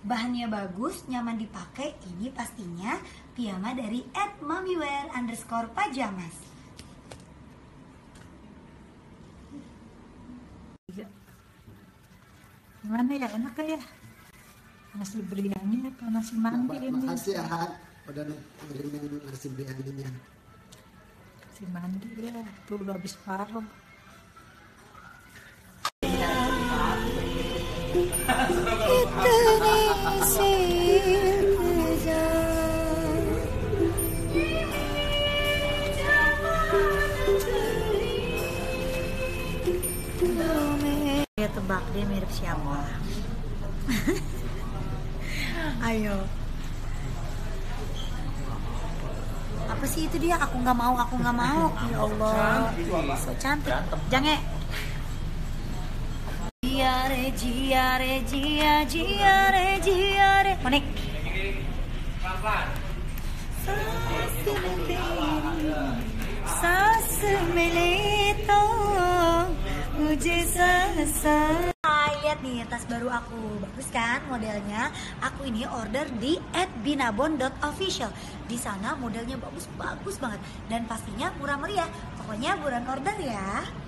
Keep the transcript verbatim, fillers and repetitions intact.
bahannya bagus, nyaman dipakai. Ini pastinya piyama dari at mamiwear underscore pajamas. Gimana ya, enak ya? Nasi biryani atau nasi mandi nah, ini? Makasih ya, Han. Udah ngirimin nasi biryaninya. Nasi mandi ya, tuh udah habis paruh. Ya tebak dia mirip siapa? Ayo. Apa sih itu dia? Aku nggak mau, aku nggak mau. Ya Allah, so cantik. Jangan. Jiare, jiare, jia, jiare, jiare. Monik. Sas mele to mujhe sasa. Lihat nih tas baru aku, bagus kan modelnya? Aku ini order di at binabon dot official. Di sana modelnya bagus-bagus banget dan pastinya murah meriah. Pokoknya buruan order ya.